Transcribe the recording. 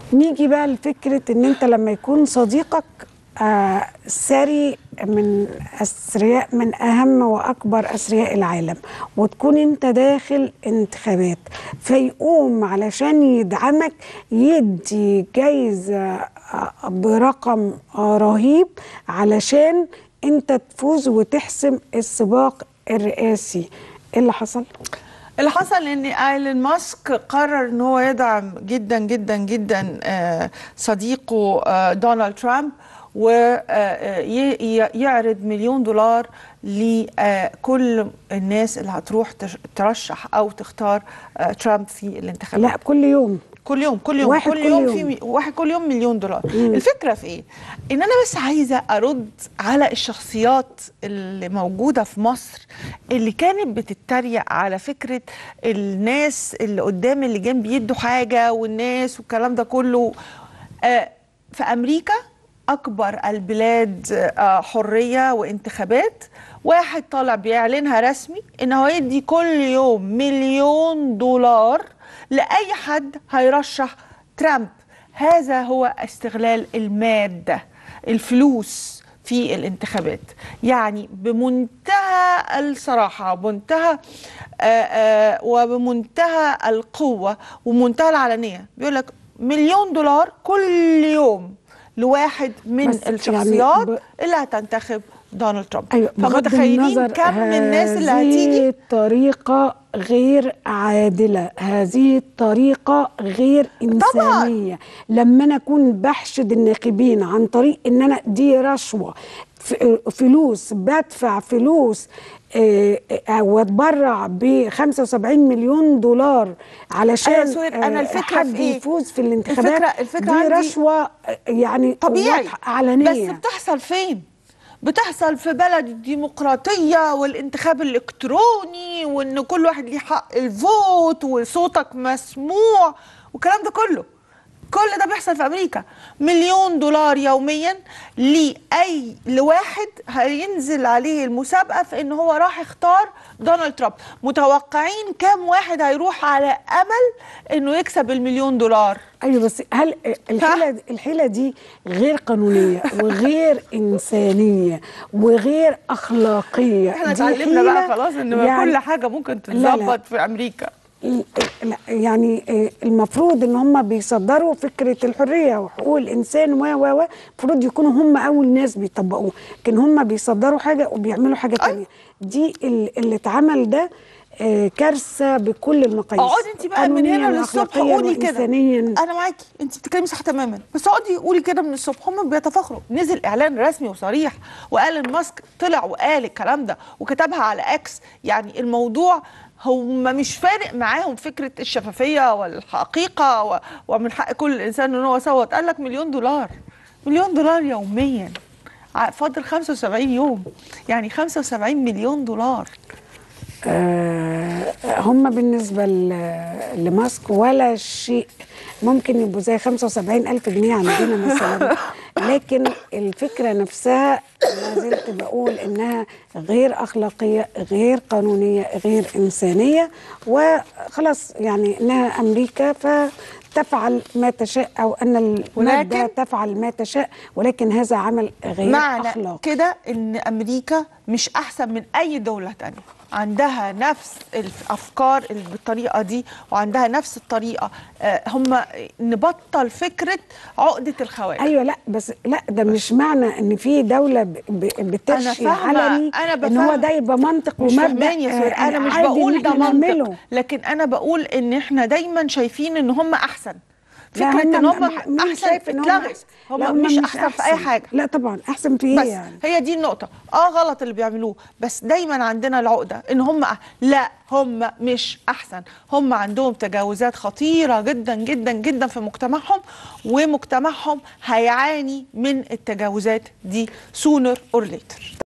نيجي بقى لفكرة ان انت لما يكون صديقك ثري من اهم واكبر اثرياء العالم، وتكون انت داخل انتخابات، فيقوم علشان يدعمك يدي جايزة برقم رهيب علشان انت تفوز وتحسم السباق الرئاسي. ايه اللي حصل؟ اللي حصل ان ايلون ماسك قرر ان هو يدعم جدا جدا جدا صديقه دونالد ترامب، ويعرض $1,000,000 لكل الناس اللي هتروح ترشح او تختار ترامب في الانتخابات. لا، كل يوم كل يوم كل يوم واحد كل يوم في واحد كل يوم $1,000,000. الفكره في ايه؟ ان انا بس عايزه ارد على الشخصيات اللي موجوده في مصر اللي كانت بتتريق على فكره الناس اللي قدام اللي جنب بيدوا حاجه والناس والكلام ده كله. في امريكا اكبر البلاد حريه وانتخابات، واحد طالع بيعلنها رسمي ان هو يدي كل يوم $1,000,000 لأي حد هيرشح ترامب. هذا هو استغلال المادة، الفلوس في الانتخابات. يعني بمنتهى الصراحة وبمنتهى القوة ومنتهى العلنية بيقول لك $1,000,000 كل يوم لواحد من الشخصيات يعني اللي هتنتخب دونالد ترامب. أيوة، فمتخيلين كم من الناس اللي هتيجي؟ هذه الطريقة غير عادلة، هذه الطريقة غير إنسانية. طبعا لما أنا أكون بحشد الناخبين عن طريق إن أنا دي رشوة، فلوس، بدفع فلوس واتبرع $75,000,000 علشان أنا الفكرة حد يفوز في الانتخابات. الفكرة دي رشوة يعني طبيعي، علنية. بس بتحصل فين؟ بتحصل في بلد الديمقراطية والانتخاب الإلكتروني، وإن كل واحد ليه حق الفوت وصوتك مسموع والكلام ده كله. كل ده بيحصل في أمريكا. $1,000,000 يوميا لواحد هينزل عليه المسابقة في إن هو راح يختار دونالد ترامب. متوقعين كام واحد هيروح على أمل إنه يكسب $1,000,000؟ ايوه، بس هل الحيلة دي غير قانونية وغير إنسانية وغير أخلاقية؟ احنا اتعلمنا بقى خلاص إن يعني كل حاجة ممكن تتظبط في أمريكا. لا، يعني المفروض ان هم بيصدروا فكره الحريه وحقوق الانسان المفروض يكونوا هم اول ناس بيطبقوه، لكن هم بيصدروا حاجه وبيعملوا حاجه تانية. دي اللي اتعمل ده كارثه بكل المقاييس. اقعدي انت بقى من هنا للصبح قولي كده، انا معاكي، انت بتتكلمي صح تماما، بس اقعدي قولي كده من الصبح. هم بيتفاخروا، نزل اعلان رسمي وصريح وايلون ماسك طلع وقال الكلام ده وكتبها على اكس. يعني الموضوع هم مش فارق معاهم فكره الشفافيه والحقيقه ومن حق كل انسان ان هو يصوت. قال لك $1,000,000، $1,000,000 يوميا، فاضل 75 يوم، يعني $75,000,000. هم بالنسبة لماسك ولا شيء، ممكن يبقوا زي 75,000 جنيه عندنا مثلا. لكن الفكرة نفسها ما زلت بقول إنها غير أخلاقية، غير قانونية، غير إنسانية، وخلاص يعني إنها أمريكا فتفعل ما تشاء، أو أن المادة تفعل ما تشاء، ولكن هذا عمل غير أخلاقي. معنى كده إن أمريكا مش أحسن من أي دولة تانية، عندها نفس الأفكار بالطريقة دي وعندها نفس الطريقة. هم نبطل فكرة عقدة الخواجة. أيوة، لا بس لا، ده مش معنى إن في دولة بتشي علني إن هو ده يبقى منطق ومبدأ. أنا مش بقول ده منطق، لكن أنا بقول إن إحنا دايما شايفين إن هم أحسن. فكرة إن هم أحسن اتلغت، هم مش أحسن في أي حاجة. لا طبعا أحسن في إيه؟ بس يعني هي دي النقطة. غلط اللي بيعملوه، بس دايما عندنا العقدة إن هم لا، هم مش أحسن. هم عندهم تجاوزات خطيرة جدا جدا جدا في مجتمعهم، ومجتمعهم هيعاني من التجاوزات دي sooner or later.